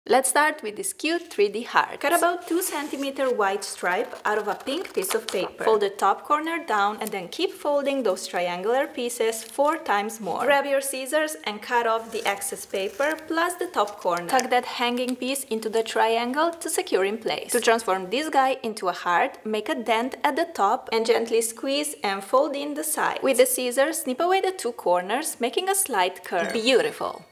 Let's start with this cute 3D heart. Cut about 2 cm white stripe out of a pink piece of paper. Fold the top corner down and then keep folding those triangular pieces 4 times more. Grab your scissors and cut off the excess paper plus the top corner. Tuck that hanging piece into the triangle to secure in place. To transform this guy into a heart, make a dent at the top and gently squeeze and fold in the sides. With the scissors, snip away the 2 corners, making a slight curve. Beautiful!